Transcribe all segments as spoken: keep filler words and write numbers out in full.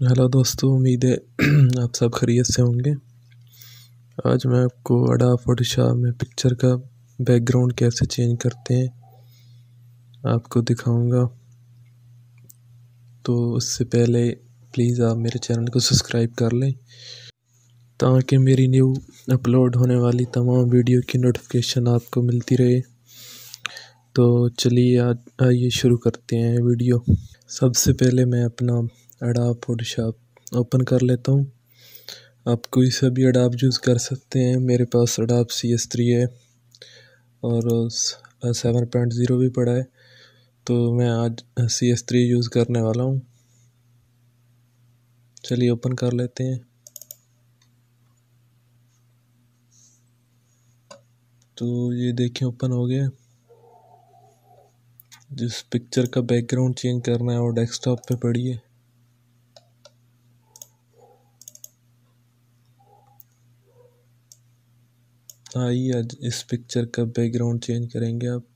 Hello दोस्तों, उम्मीद है आप सब खैरियत से होंगे। आज मैं आपको अडोबे फोटोशॉप में पिक्चर का बैकग्राउंड कैसे चेंज करते हैं आपको दिखाऊंगा। तो उससे पहले प्लीज़ आप मेरे चैनल को सब्सक्राइब कर लें ताकि मेरी न्यू अपलोड होने वाली तमाम वीडियो की नोटिफिकेशन आपको मिलती रहे। तो चलिए आज आइए शुरू करते हैं वीडियो। सबसे पहले मैं अपना अडोबे फोटोशॉप ओपन कर लेता हूँ। आप कोई सा भी अडोबे यूज़ कर सकते हैं। मेरे पास अडोबे सी एस थ्री है और सेवन पॉइंट ज़ीरो भी पड़ा है, तो मैं आज सी एस थ्री यूज़ करने वाला हूँ। चलिए ओपन कर लेते हैं। तो ये देखिए ओपन हो गया। जिस पिक्चर का बैकग्राउंड चेंज करना है वो डेस्कटॉप पे पड़ी है। आइए आज इस पिक्चर का बैकग्राउंड चेंज करेंगे आप।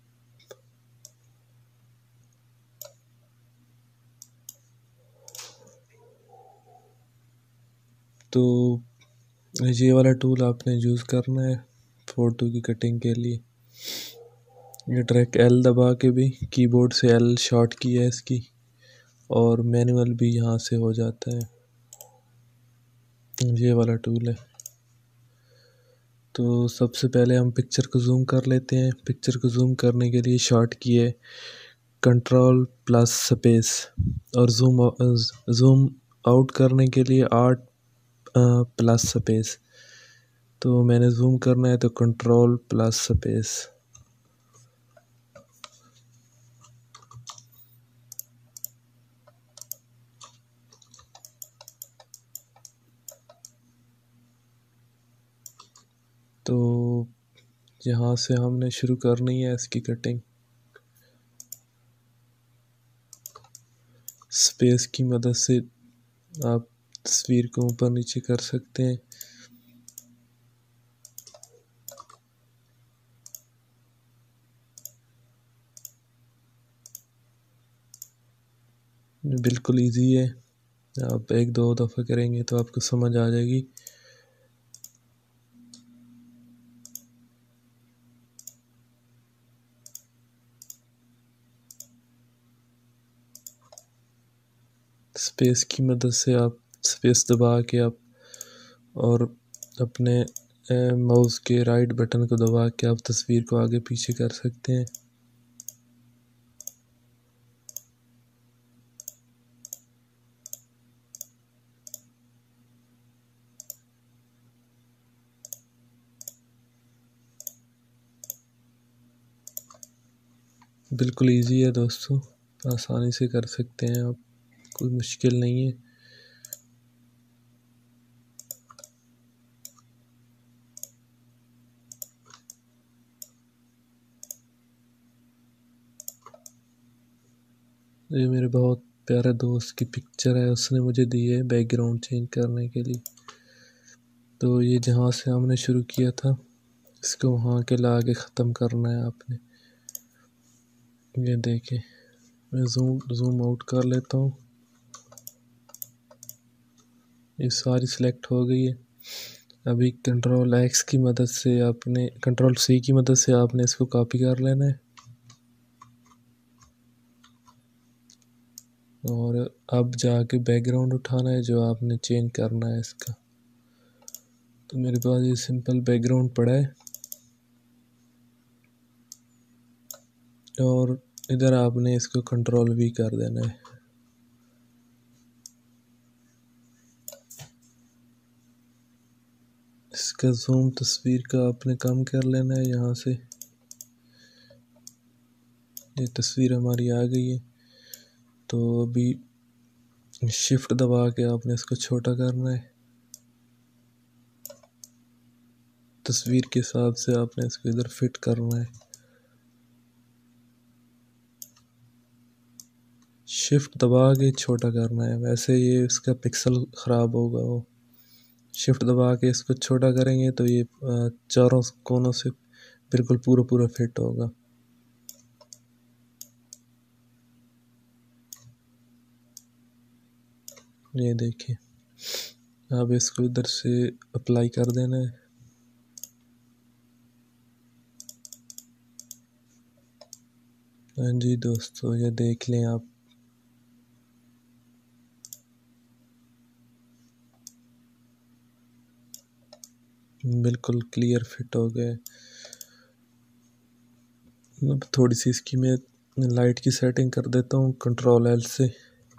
तो ये वाला टूल आपने यूज़ करना है फ़ोटो की कटिंग के लिए। ये ट्रैक एल दबा के भी कीबोर्ड से एल शॉर्ट की है इसकी, और मैनुअल भी यहाँ से हो जाता है। ये वाला टूल है। तो सबसे पहले हम पिक्चर को जूम कर लेते हैं। पिक्चर को जूम करने के लिए शॉर्ट की है कंट्रोल प्लस स्पेस, और जूम जूम आउट करने के लिए आर्ट प्लस स्पेस। तो मैंने जूम करना है तो कंट्रोल प्लस स्पेस। तो यहाँ से हमने शुरू करनी है इसकी कटिंग। स्पेस की मदद से आप तस्वीर को ऊपर नीचे कर सकते हैं। बिल्कुल इजी है, आप एक दो दफ़ा करेंगे तो आपको समझ आ जाएगी। स्पेस की मदद से आप स्पेस दबा के आप और अपने माउस के राइट बटन को दबा के आप तस्वीर को आगे पीछे कर सकते हैं। बिल्कुल इजी है दोस्तों, आसानी से कर सकते हैं आप, कोई मुश्किल नहीं है। ये मेरे बहुत प्यारे दोस्त की पिक्चर है, उसने मुझे दी है बैकग्राउंड चेंज करने के लिए। तो ये जहाँ से हमने शुरू किया था इसको वहाँ के ला के ख़त्म करना है आपने। ये देखिए मैं जूम जूम आउट कर लेता हूँ। ये सारी सिलेक्ट हो गई है। अभी कंट्रोल एक्स की मदद से आपने कंट्रोल सी की मदद से आपने इसको कॉपी कर लेना है, और अब जाके बैकग्राउंड उठाना है जो आपने चेंज करना है इसका। तो मेरे पास ये सिंपल बैकग्राउंड पड़ा है, और इधर आपने इसको कंट्रोल भी कर देना है। इसका जूम तस्वीर का आपने कम कर लेना है यहाँ से। ये तस्वीर हमारी आ गई है, तो अभी शिफ्ट दबा के आपने इसको छोटा करना है। तस्वीर के हिसाब से आपने इसको इधर फिट करना है। शिफ्ट दबा के छोटा करना है, वैसे ये इसका पिक्सल ख़राब होगा। वो शिफ्ट दबा के इसको छोटा करेंगे तो ये चारों कोनों से बिल्कुल पूरा पूरा फिट होगा। ये देखिए, अब इसको इधर से अप्लाई कर देना है। हाँ जी दोस्तों, ये देख लें आप, बिल्कुल क्लियर फिट हो गए। अब थोड़ी सी इसकी मैं लाइट की सेटिंग कर देता हूँ कंट्रोल एल से।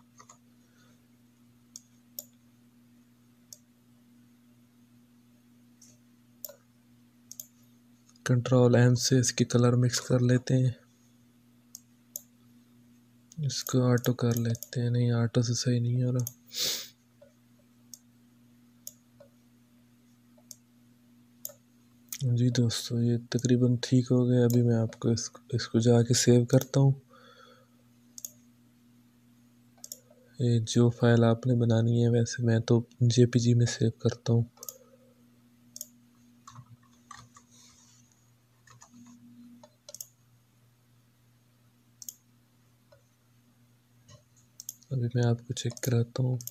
कंट्रोल एम से इसकी कलर मिक्स कर लेते हैं। इसको ऑटो कर लेते हैं, नहीं ऑटो से सही नहीं हो रहा। जी दोस्तों, ये तकरीबन ठीक हो गया। अभी मैं आपको इसको, इसको जाके सेव करता हूँ। ये जो फाइल आपने बनानी है, वैसे मैं तो जेपीजी में सेव करता हूँ। अभी मैं आपको चेक कराता हूँ।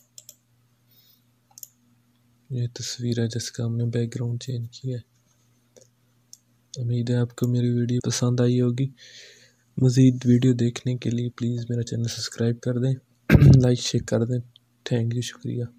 ये तस्वीर है जिसका हमने बैकग्राउंड चेंज किया है। उम्मीद है आपको मेरी वीडियो पसंद आई होगी। मज़ीद वीडियो देखने के लिए प्लीज़ मेरा चैनल सब्सक्राइब कर दें, लाइक शेयर कर दें। थैंक यू, शुक्रिया।